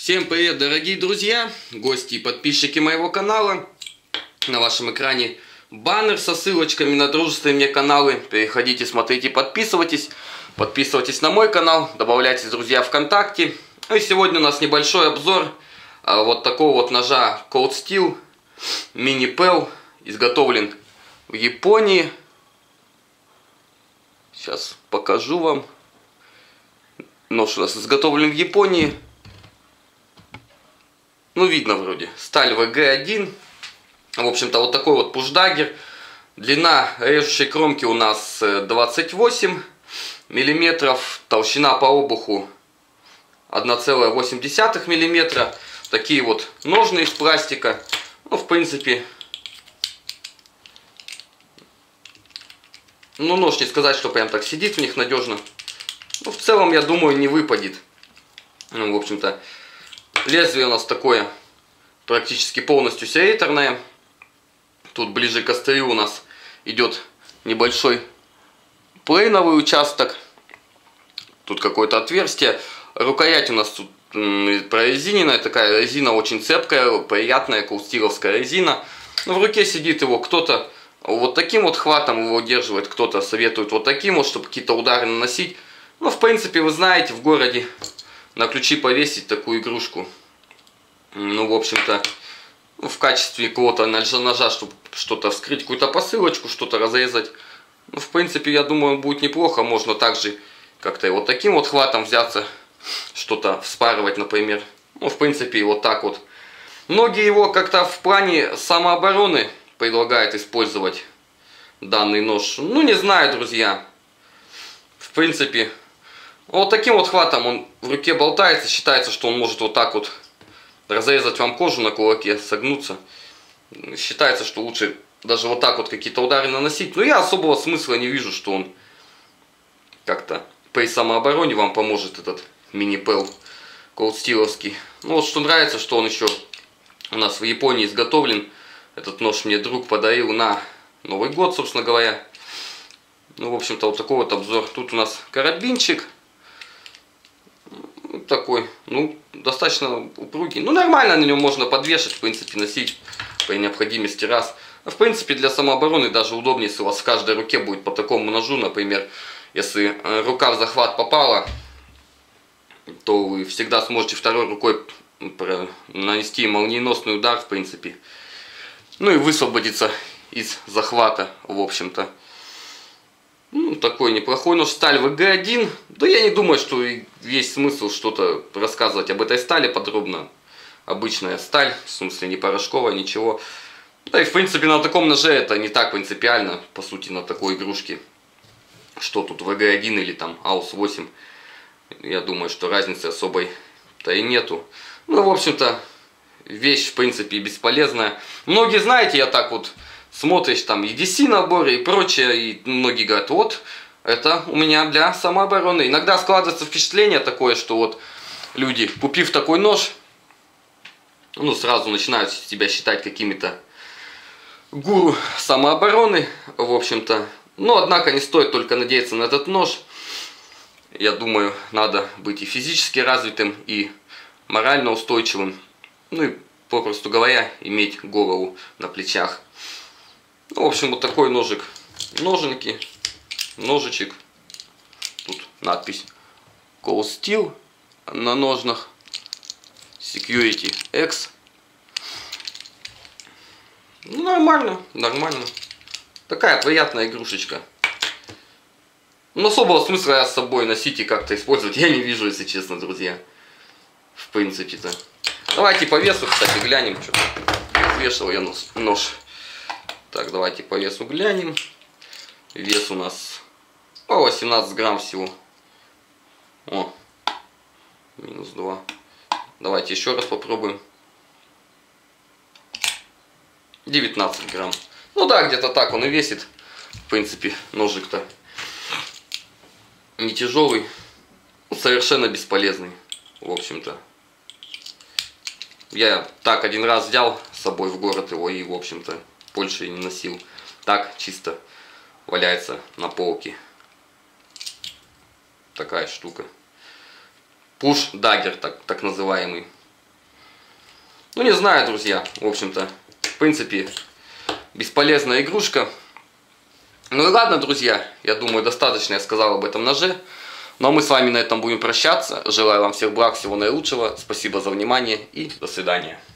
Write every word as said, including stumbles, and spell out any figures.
Всем привет, дорогие друзья, гости и подписчики моего канала. На вашем экране баннер со ссылочками на дружественные мне каналы. Переходите, смотрите, подписывайтесь. Подписывайтесь на мой канал, добавляйтесь, друзья, ВКонтакте. И сегодня у нас небольшой обзор вот такого вот ножа Cold Steel Mini Pearl. Изготовлен в Японии. Сейчас покажу вам. Нож у нас изготовлен в Японии. Ну, видно вроде. Сталь вэ гэ один. В общем-то, вот такой вот пушдагер. Длина режущей кромки у нас двадцать восемь миллиметров. Толщина по обуху одна целая восемь десятых миллиметра. Такие вот ножны из пластика. Ну, в принципе... Ну, нож не сказать, что прям так сидит в них надежно. Ну, в целом, я думаю, не выпадет. Ну, в общем-то... Лезвие у нас такое практически полностью серейторное. Тут ближе к острию у нас идет небольшой плейновый участок. Тут какое-то отверстие. Рукоять у нас тут прорезиненная. Такая резина очень цепкая, приятная, колстиловская резина. Но в руке сидит его кто-то вот таким вот хватом его удерживает. Кто-то советует вот таким вот, чтобы какие-то удары наносить. Ну, в принципе, вы знаете, в городе на ключи повесить такую игрушку. Ну, в общем-то, в качестве какого-то ножа, чтобы что-то вскрыть, какую-то посылочку, что-то разрезать. Ну, в принципе, я думаю, будет неплохо. Можно также как-то вот таким вот хватом взяться, что-то вспарывать, например. Ну, в принципе, вот так вот. Многие его как-то в плане самообороны предлагают использовать данный нож. Ну, не знаю, друзья. В принципе... Вот таким вот хватом он в руке болтается, считается, что он может вот так вот разрезать вам кожу на кулаке, согнуться. Считается, что лучше даже вот так вот какие-то удары наносить. Но я особого смысла не вижу, что он как-то при самообороне вам поможет, этот Mini Pearl Cold Steel'овский. Ну вот что нравится, что он еще у нас в Японии изготовлен. Этот нож мне друг подарил на Новый год, собственно говоря. Ну, в общем-то, вот такой вот обзор. Тут у нас карабинчик. Такой, ну, достаточно упругий. Ну, нормально на нем можно подвешать, в принципе, носить при необходимости раз. А в принципе, для самообороны даже удобнее, если у вас в каждой руке будет по такому ножу, например, если рука в захват попала, то вы всегда сможете второй рукой нанести молниеносный удар, в принципе. Ну и высвободиться из захвата, в общем-то. Ну, такой неплохой нож, сталь вэ гэ один. Да я не думаю, что есть смысл что-то рассказывать об этой стали подробно. Обычная сталь, в смысле не порошковая, ничего. Да и в принципе на таком ноже это не так принципиально, по сути, на такой игрушке. Что тут вэ гэ один или там а у эс восемь. Я думаю, что разницы особой-то и нету. Ну, в общем-то, вещь в принципе бесполезная. Многие, знаете, я так вот... Смотришь там и ди си наборы и прочее, и многие говорят, вот, это у меня для самообороны. Иногда складывается впечатление такое, что вот люди, купив такой нож, ну, сразу начинают себя считать какими-то гуру самообороны, в общем-то. Но, однако, не стоит только надеяться на этот нож. Я думаю, надо быть и физически развитым, и морально устойчивым. Ну, и, попросту говоря, иметь голову на плечах. Ну, в общем, вот такой ножик. Ноженьки, ножичек. Тут надпись Cold Steel на ножнах. Security X. Ну, нормально, нормально. Такая приятная игрушечка. Но особого смысла я с собой носить и как-то использовать я не вижу, если честно, друзья. В принципе-то. Давайте по весу, кстати, глянем. Что взвешивал я нож. нож. Так, давайте по весу глянем. Вес у нас по восемнадцать грамм всего. О, минус два. Давайте еще раз попробуем. девятнадцать грамм. Ну да, где-то так он и весит. В принципе, ножик-то не тяжелый. Совершенно бесполезный. В общем-то. Я так один раз взял с собой в город его и, в общем-то, больше не носил. Так, чисто валяется на полке. Такая штука. Пуш-даггер, так, так называемый. Ну, не знаю, друзья, в общем-то, в принципе, бесполезная игрушка. Ну и ладно, друзья, я думаю, достаточно я сказал об этом ноже. Ну а мы с вами на этом будем прощаться. Желаю вам всех благ, всего наилучшего. Спасибо за внимание и до свидания.